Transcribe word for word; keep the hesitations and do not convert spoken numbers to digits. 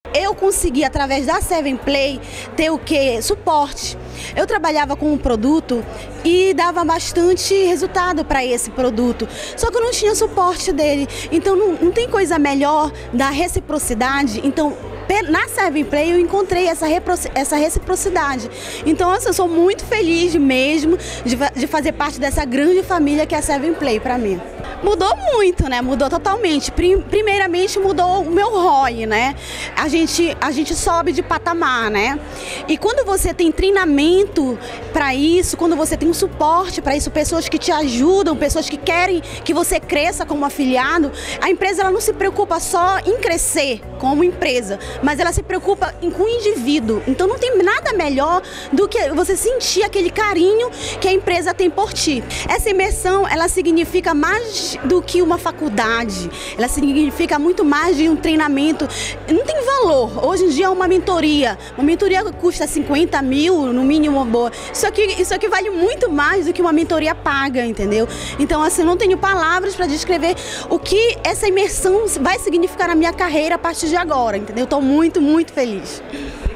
Eu consegui, através da Seven Play, ter o que? Suporte. Eu trabalhava com um produto e dava bastante resultado para esse produto, só que eu não tinha suporte dele. Então não, não tem coisa melhor da reciprocidade. Então na Seven Play eu encontrei essa, essa reciprocidade. Então assim, eu sou muito feliz mesmo de, de fazer parte dessa grande família que é a Seven Play para mim. Mudou muito, né? Mudou totalmente. Primeiramente mudou o meu R O I, né? A gente, a gente sobe de patamar, né? E quando você tem treinamento para isso, quando você tem um suporte para isso, pessoas que te ajudam, pessoas que querem que você cresça como afiliado, a empresa ela não se preocupa só em crescer como empresa, mas ela se preocupa em, com o indivíduo. Então não tem nada melhor do que você sentir aquele carinho que a empresa tem por ti. Essa imersão, ela significa mais do que uma faculdade, ela significa muito mais de um treinamento. Não tem valor. Hoje em dia é uma mentoria. Uma mentoria custa cinquenta mil, no mínimo, boa. Isso aqui, isso aqui vale muito mais do que uma mentoria paga, entendeu? Então, assim, não tenho palavras para descrever o que essa imersão vai significar na minha carreira a partir de agora, entendeu? Estou muito, muito feliz.